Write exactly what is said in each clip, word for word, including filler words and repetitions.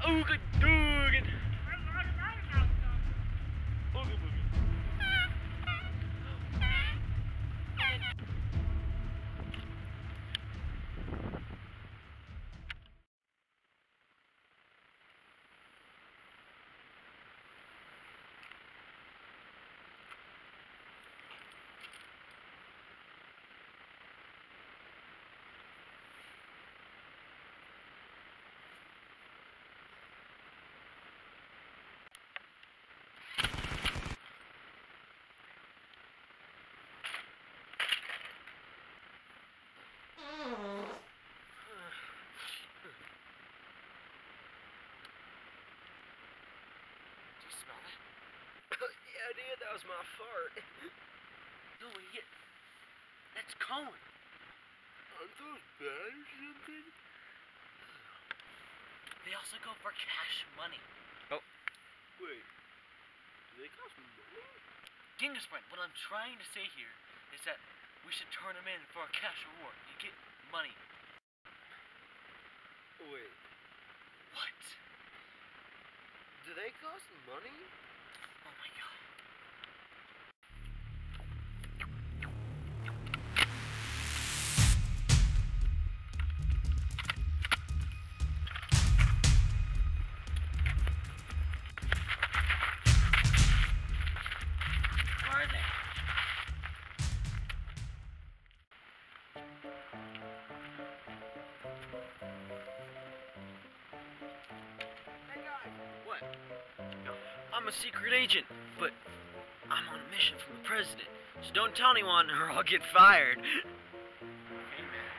Ooga dooga. Ooga booga. Yeah, dude, that was my fart. No, idiot. That's Cohen. Aren't those bad or something? They also go for cash money. Oh. Wait. Do they cost money? Genghis friend, what I'm trying to say here is that we should turn them in for a cash reward. You get money. Wait. What? Do they cost money? Oh my god. Where are they? Hey guys! What? I'm a secret agent, but I'm on a mission from the president. So don't tell anyone or I'll get fired. Hey man.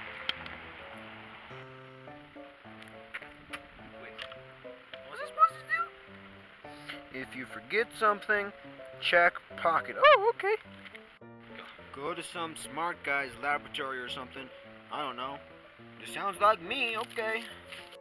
Wait, what was I supposed to do? If you forget something, check pocket. Oh, okay. Go to some smart guy's laboratory or something. I don't know. It sounds like me, okay.